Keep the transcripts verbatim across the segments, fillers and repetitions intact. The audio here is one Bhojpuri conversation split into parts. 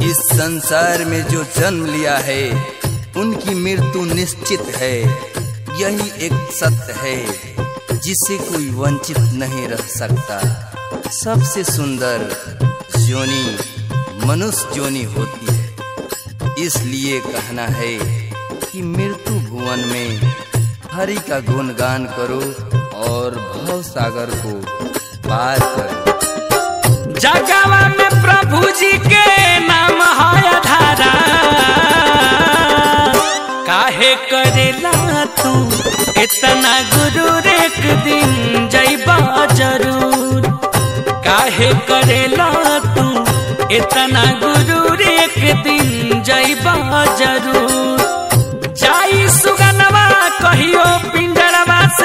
इस संसार में जो जन्म लिया है उनकी मृत्यु निश्चित है। यही एक सत्य है जिसे कोई वंचित नहीं रह सकता। सबसे सुंदर योनि मनुष्य योनि होती है। इसलिए कहना है कि मृत्यु भुवन में हरि का गुणगान करो और भव सागर को पार करो। जगवा में प्रभु जी के नाम है धारा, काहे करेला तू इतना गुरूर, एक दिन जइबा जरूर। काहे करेला तू इतना गुरूर, एक दिन जइबा जरूर। जाई सुगनवा कहियो पिंजरवा से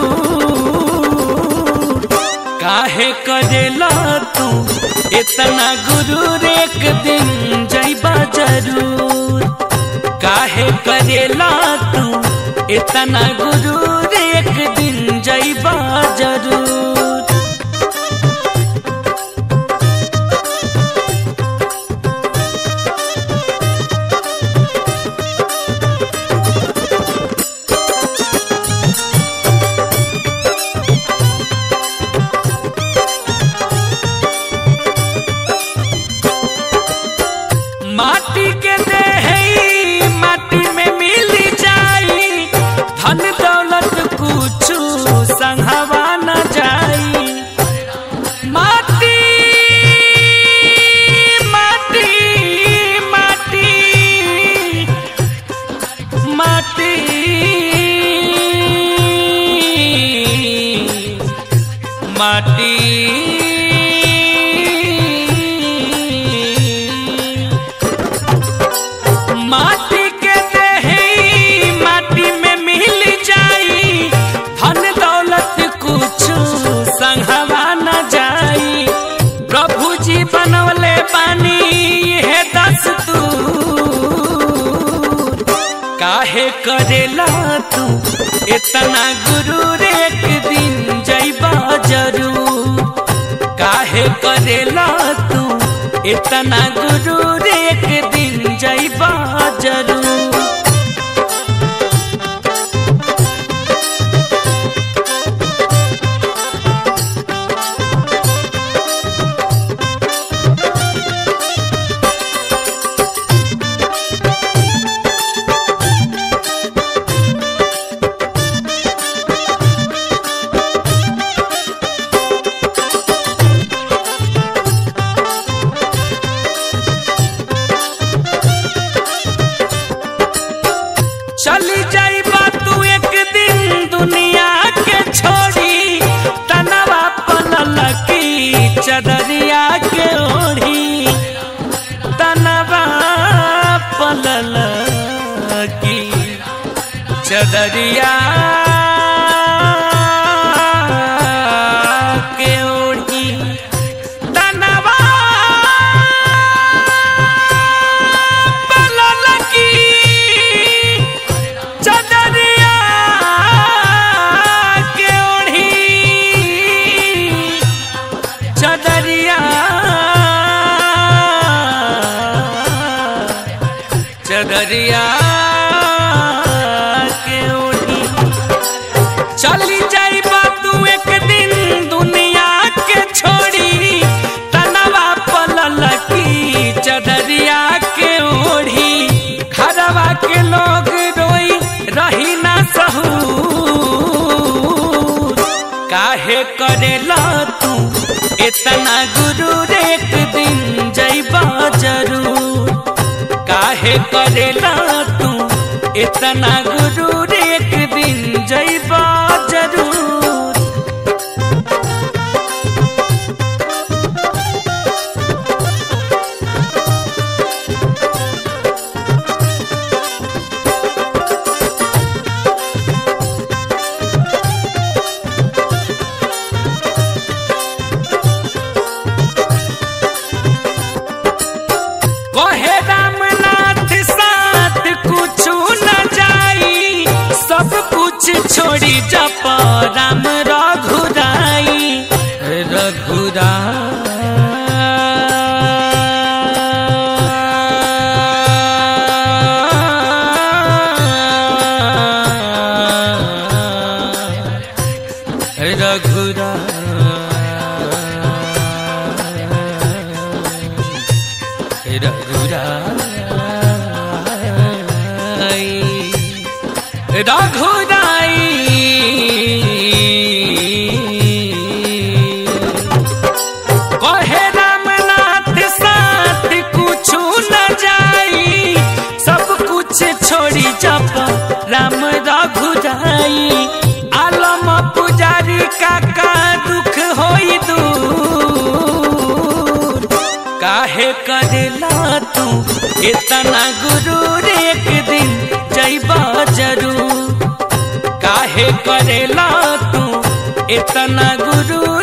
उड़, काहे करेला तू इतना गुरूर, एक दिन जइबा जरूर। काहे करेला तू इतना गुरूर, एक दिन जइबा जरूर। माटी के देह माटी में मिल जाई, धन दौलत कुछ संघवा न जाई। माटी माटी माटी माटी माटी माटी के देही माटी में मिल जाई, धन दौलत कुछ संघवा न जाई। प्रभु जी बनवले बानी है दस्तूर, काहे करेला तू इतना गुरूर, एक दिन जइबा जरूर। काहे करेला तू इतना गुरूर, एक दिन जइबा जरूर। चली जाइबा तू एक दिन दुनिया के छोड़ी, तनवा पलल की चदरिया के ओढ़ी। तनवा पलल की चदरिया के ओढ़ी। तनवा पलल की चदरिया के ओढ़ी। चदरिया चदरिया के ओढ़ी। चली जाइबा तू एक दिन दुनिया के छोड़ी, तनवा पलल की चदरिया के ओढ़ी। घरवा के लोग रोई रही ना सहूर, काहे करेला तू इतना गुरूर, एक दिन जइबा जरूर। काहे करेला तू इतना गुरूर, एक दिन जइबा जरूर। कहे रामनाथ साथ कुछ न जाई, सब कुछ छोड़ी जप राम रघुराई। रघुराई रघुराई रघुराई कहे रामनाथ साथ कुछ न जाई, सब कुछ छोड़ी जप राम रघुराई। आलम पुजारी काका दुख होई दूर, काहे करेला तू इतना गुरूर, एक दिन जइबा जरूर। काहे करेला तू इतना गुरूर,